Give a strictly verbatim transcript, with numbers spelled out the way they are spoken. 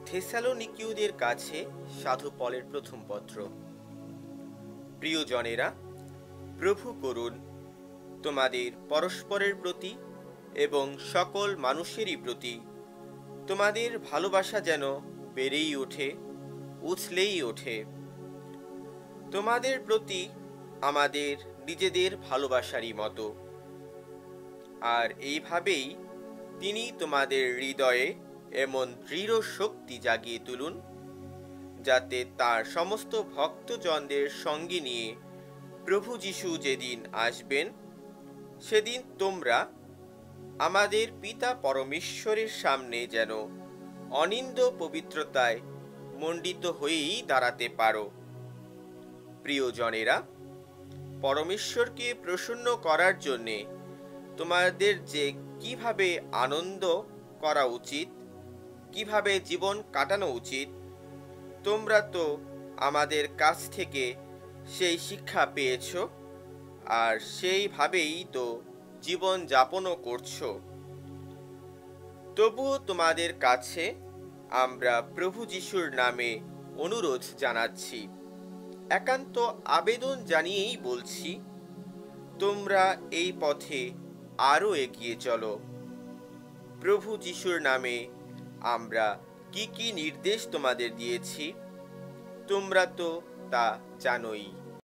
থেসালোনিকীয়দের কাছে সাধু পলের প্রথম পত্র। প্রিয়জনেরা, প্রভু করুন তোমাদের পরস্পরের প্রতি এবং সকল মানুষেরই প্রতি তোমাদের ভালোবাসা যেন বেড়েই ওঠে, উছলেই ওঠে। তোমাদের প্রতি আমাদের নিজেদের ভালোবাসারই মতো। আর এইভাবেই তিনি তোমাদের হৃদয়ে এমন দৃঢ় শক্তি জাগিয়ে তুলুন, যাতে তার সমস্ত ভক্তজনদের সঙ্গে নিয়ে প্রভু যীশু যেদিন আসবেন, সেদিন তোমরা আমাদের পিতা পরমেশ্বরের সামনে যেন অনিন্দ পবিত্রতায় মণ্ডিত হয়েই দাঁড়াতে পারো। প্রিয়জনেরা, পরমেশ্বরকে প্রসন্ন করার জন্যে তোমাদের যে কিভাবে আনন্দ করা উচিত, কিভাবে জীবন কাটানো উচিত, তোমরা তো আমাদের কাছ থেকে সেই শিক্ষা পেয়েছ, আর সেইভাবেই তো জীবন যাপনও করছো। তবুও তোমাদের কাছে আমরা প্রভু যীশুর নামে অনুরোধ জানাচ্ছি, একান্ত আবেদন জানিয়েই বলছি, তোমরা এই পথে আরো এগিয়ে চলো। প্রভু যীশুর নামে আমরা কি কি নির্দেশ তোমাদের দিয়েছি, তোমরা তো তা জানোই।